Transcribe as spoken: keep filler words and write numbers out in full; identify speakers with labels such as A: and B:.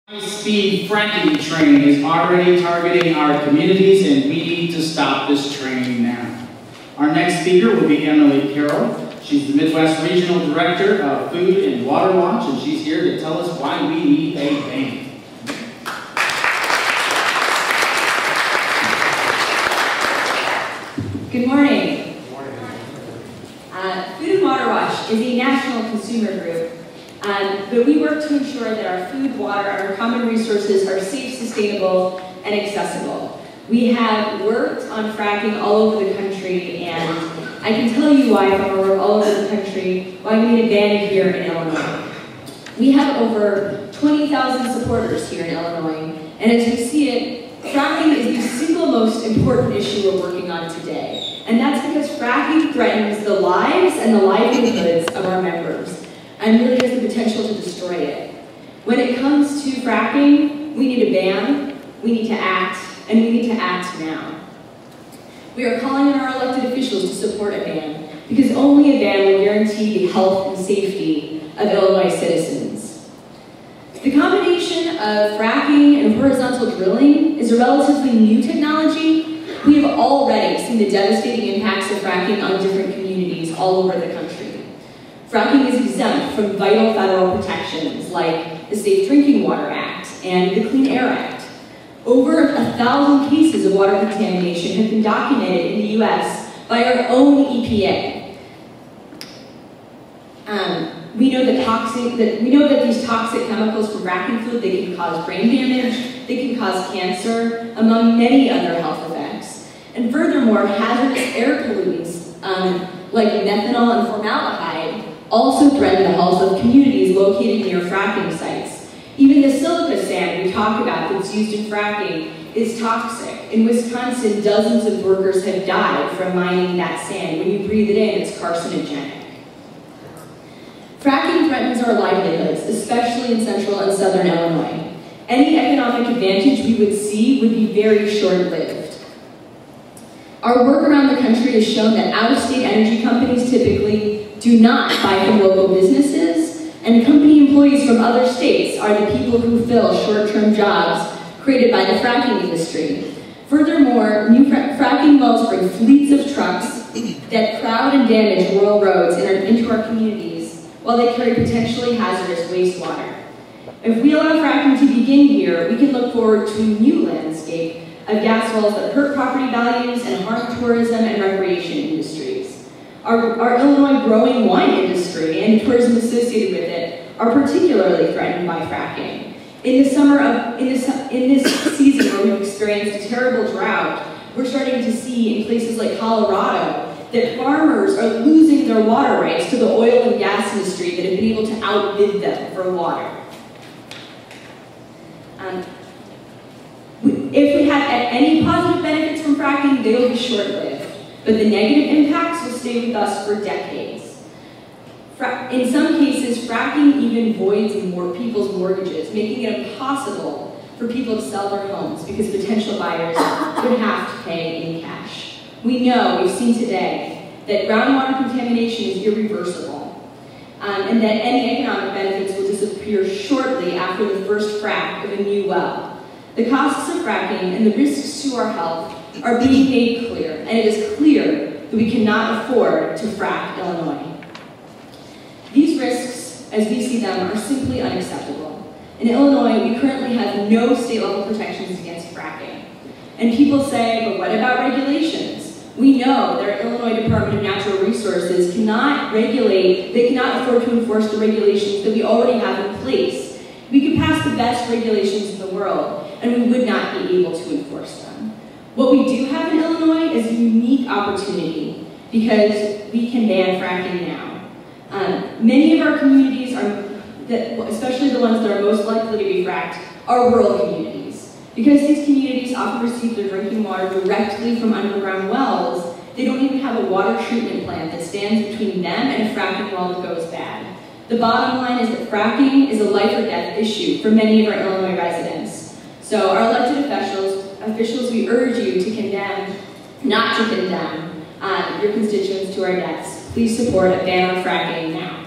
A: High-speed fracking train is already targeting our communities, and we need to stop this train now. Our next speaker will be Emily Carroll. She's the Midwest Regional Director of Food and Water Watch, and she's here to tell us why we need a ban.
B: Good morning. Good morning. Uh, Food and Water Watch is a national consumer group, um, but we work to ensure that our food, water, and our common resources are safe, sustainable, and accessible. We have worked on fracking all over the country, and I can tell you why from our work all over the country, why we need a ban here in Illinois. We have over twenty thousand supporters here in Illinois, and as we see it, fracking is the single most important issue we're working on today. And that's because fracking threatens the lives and the livelihoods of our members, and really has the potential to destroy it. When it comes to fracking, we need a ban, we need to act, and we need to act now. We are calling on our elected officials to support a ban, because only a ban will guarantee the health and safety of Illinois citizens. The combination of fracking and horizontal drilling is a relatively new technology. We have already seen the devastating impacts of fracking on different communities all over the country. Fracking is exempt from vital federal protections like the Safe Drinking Water Act and the Clean Air Act. Over a thousand cases of water contamination have been documented in the U S by our own E P A. Um, we know that toxic that we know that these toxic chemicals from fracking fluid, they can cause brain damage, they can cause cancer, among many other health effects. And furthermore, hazardous air pollutants um, like methanol and formaldehyde also threaten the health of communities located near fracking sites. Even the silica sand we talk about that's used in fracking is toxic. In Wisconsin, dozens of workers have died from mining that sand. When you breathe it in, it's carcinogenic. Fracking threatens our livelihoods, especially in central and southern Illinois. Any economic advantage we would see would be very short-lived. Our work around the country has shown that out-of-state energy companies typically do not buy from local businesses, and company employees from other states are the people who fill short-term jobs created by the fracking industry. Furthermore, new fra fracking wells bring fleets of trucks that crowd and damage rural roads and are into our communities, while they carry potentially hazardous wastewater. If we allow fracking to begin here, we can look forward to a new landscape of gas wells that hurt property values and harm tourism and recreation industries. Our, our Illinois growing wine industry and tourism associated with it are particularly threatened by fracking. In the summer of, in this, in this season where we've experienced a terrible drought, we're starting to see in places like Colorado that farmers are losing their water rights to the oil and gas industry that have been able to outbid them for water. Um, if we have any positive benefits from fracking, they will be short-lived, but the negative impacts will stay with us for decades. Fra in some cases, fracking even voids more people's mortgages, making it impossible for people to sell their homes because potential buyers would have to pay in cash. We know, we've seen today, that groundwater contamination is irreversible, um, and that any economic benefits will disappear shortly after the first frack of a new well. The costs of fracking and the risks to our health are being made clear, and it is clear that we cannot afford to frack Illinois. These risks, as we see them, are simply unacceptable. In Illinois, we currently have no state-level protections against fracking. And people say, but what about regulations? We know that our Illinois Department of Natural Resources cannot regulate, they cannot afford to enforce the regulations that we already have in place. We could pass the best regulations in the world, and we would not be able to enforce them. What we do have in Illinois is a unique opportunity because we can ban fracking now. Um, many of our communities, are, that, especially the ones that are most likely to be fracked, are rural communities. Because these communities often receive their drinking water directly from underground wells, they don't even have a water treatment plant that stands between them and a fracking well that goes bad. The bottom line is that fracking is a life or death issue for many of our Illinois residents. So our elected officials, officials, we urge you to condemn, not to condemn, uh, your constituents to our deaths. Please support a ban on fracking now.